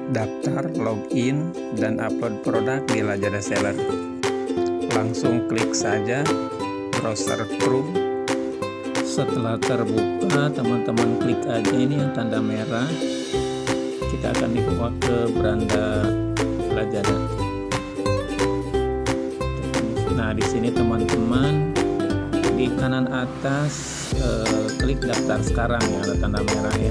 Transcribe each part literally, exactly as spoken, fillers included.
daftar, login, dan upload produk di Lazada Seller. Langsung klik saja browser Chrome. Setelah terbuka, teman-teman klik aja ini yang tanda merah. Kita akan dibawa ke beranda Lazada. Nah, di sini teman-teman di kanan atas eh, klik daftar sekarang ya, ada tanda merah ya.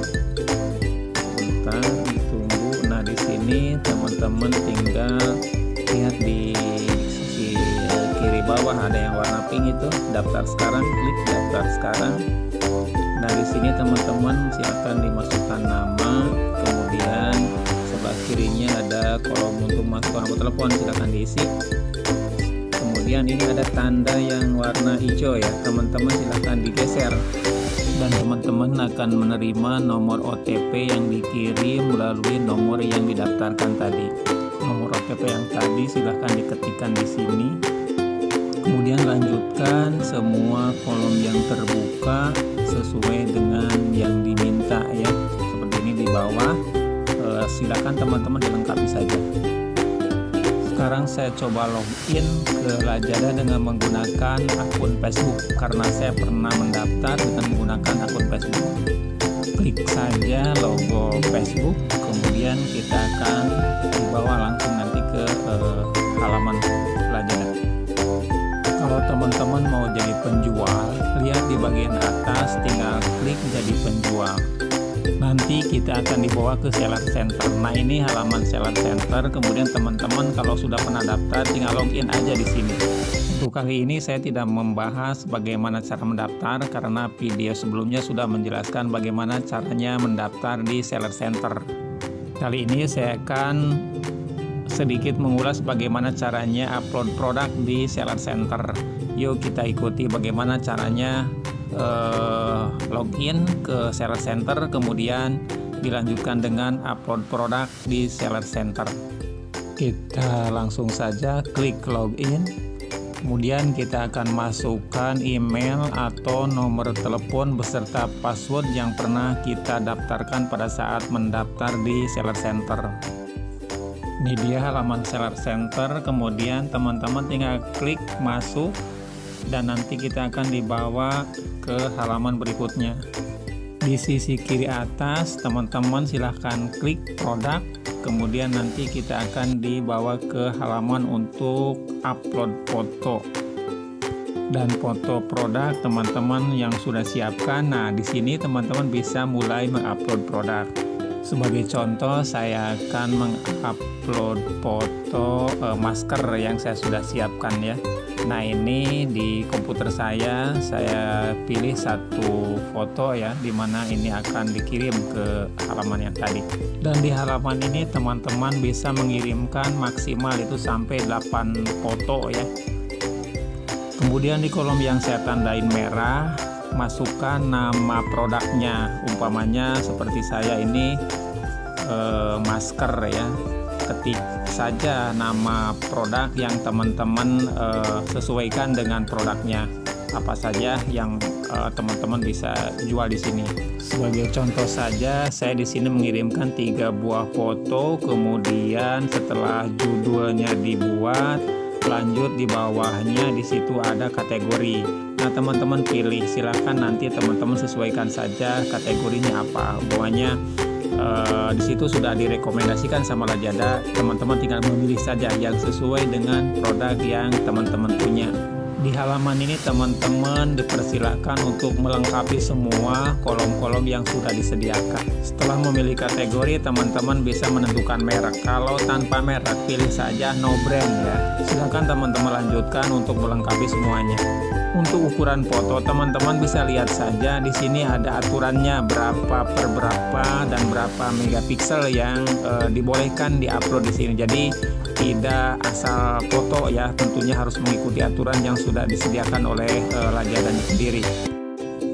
Bentar, tunggu. Nah, di sini teman-teman tinggal lihat di sisi eh, kiri bawah ada yang warna pink itu daftar sekarang, klik daftar sekarang. Nah, di sini teman-teman silakan dimasukkan nama, kemudian sebelah kirinya ada kolom untuk masukkan nomor telepon, silakan diisi. Kemudian ini ada tanda yang warna hijau ya, teman-teman silahkan digeser dan teman-teman akan menerima nomor O T P yang dikirim melalui nomor yang didaftarkan tadi. Nomor O T P yang tadi silahkan diketikkan di sini. Kemudian lanjutkan semua kolom yang terbuka sesuai dengan yang diminta ya. Seperti ini di bawah. E, silahkan teman-teman dilengkapi saja. Sekarang saya coba login ke Lazada dengan menggunakan akun Facebook karena saya pernah mendaftar dengan menggunakan akun Facebook. Klik saja logo Facebook, kemudian kita akan dibawa langsung nanti ke eh, halaman Lazada. Kalau teman-teman mau jadi penjual, lihat di bagian atas, tinggal klik jadi penjual. Nanti kita akan dibawa ke seller center. Nah, ini halaman seller center. Kemudian teman-teman kalau sudah pernah daftar tinggal login aja di sini. Untuk kali ini saya tidak membahas bagaimana cara mendaftar karena video sebelumnya sudah menjelaskan bagaimana caranya mendaftar di seller center. Kali ini saya akan sedikit mengulas bagaimana caranya upload produk di seller center. Yuk kita ikuti bagaimana caranya Uh, login ke seller center, kemudian dilanjutkan dengan upload produk di seller center. Kita langsung saja klik login, kemudian kita akan masukkan email atau nomor telepon beserta password yang pernah kita daftarkan pada saat mendaftar di seller center. Ini dia halaman seller center, kemudian teman-teman tinggal klik masuk dan nanti kita akan dibawa ke halaman berikutnya. Di sisi kiri atas teman-teman silahkan klik produk, kemudian nanti kita akan dibawa ke halaman untuk upload foto dan foto produk teman-teman yang sudah siapkan. Nah, di sini teman-teman bisa mulai mengupload produk. Sebagai contoh, saya akan mengupload foto eh, masker yang saya sudah siapkan ya. Nah, ini di komputer saya, saya pilih satu foto ya, dimana ini akan dikirim ke halaman yang tadi. Dan di halaman ini teman-teman bisa mengirimkan maksimal itu sampai delapan foto ya. Kemudian di kolom yang saya tandain merah, masukkan nama produknya. Umpamanya seperti saya ini eh, masker ya. Ketik saja nama produk yang teman-teman uh, sesuaikan dengan produknya, apa saja yang teman-teman uh, bisa jual di sini. Sebagai contoh saja, saya di sini mengirimkan tiga buah foto, kemudian setelah judulnya dibuat, lanjut di bawahnya di situ ada kategori. Nah, teman-teman pilih, silahkan nanti teman-teman sesuaikan saja kategorinya apa. Umpamanya Uh, di situ sudah direkomendasikan sama Lazada, teman-teman tinggal memilih saja yang sesuai dengan produk yang teman-teman punya. Di halaman ini teman-teman dipersilakan untuk melengkapi semua kolom-kolom yang sudah disediakan. Setelah memilih kategori, teman-teman bisa menentukan merek. Kalau tanpa merek, pilih saja no brand ya. Silakan teman-teman lanjutkan untuk melengkapi semuanya. Untuk ukuran foto, teman-teman bisa lihat saja di sini ada aturannya berapa per berapa dan berapa megapiksel yang e, dibolehkan diupload di sini. Jadi tidak asal foto ya, tentunya harus mengikuti aturan yang sudah disediakan oleh e, Lazada sendiri.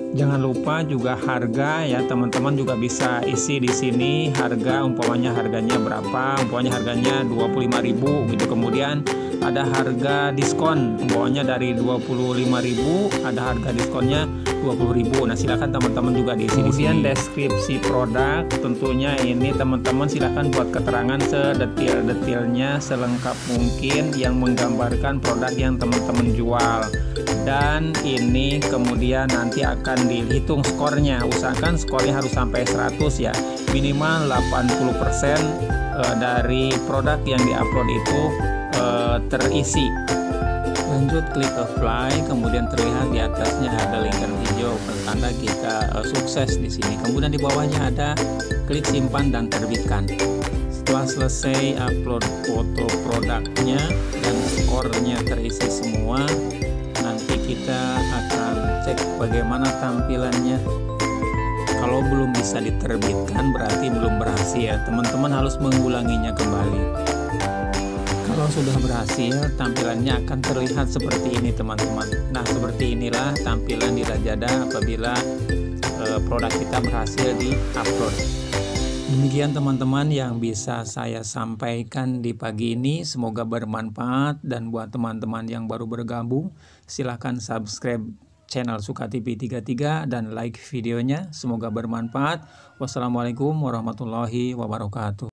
Jangan lupa juga harga ya, teman-teman juga bisa isi di sini harga, umpamanya harganya berapa, umpamanya harganya dua puluh lima ribu gitu. Kemudian ada harga diskon, umpamanya dari dua puluh lima ribu ada harga diskonnya dua puluh ribu. Nah, silakan teman-teman juga diisi. Kemudian deskripsi produk, tentunya ini teman-teman silakan buat keterangan sedetil-detilnya, selengkap mungkin yang menggambarkan produk yang teman-teman jual. Dan ini kemudian nanti akan dihitung skornya, usahakan skornya harus sampai seratus ya, minimal delapan puluh persen dari produk yang diupload itu eh, terisi. Lanjut klik apply, kemudian terlihat di atasnya ada lingkaran hijau pertanda kita uh, sukses di sini. Kemudian di bawahnya ada klik simpan dan terbitkan. Setelah selesai upload foto produknya dan skornya terisi semua, nanti kita akan cek bagaimana tampilannya. Kalau belum bisa diterbitkan berarti belum berhasil ya. Teman-teman harus mengulanginya kembali. Kalau sudah berhasil, tampilannya akan terlihat seperti ini teman-teman. Nah, seperti inilah tampilan di Lazada apabila e, produk kita berhasil di-upload. Demikian teman-teman yang bisa saya sampaikan di pagi ini. Semoga bermanfaat, dan buat teman-teman yang baru bergabung, silahkan subscribe channel Suka T V tiga puluh tiga dan like videonya. Semoga bermanfaat. Wassalamualaikum warahmatullahi wabarakatuh.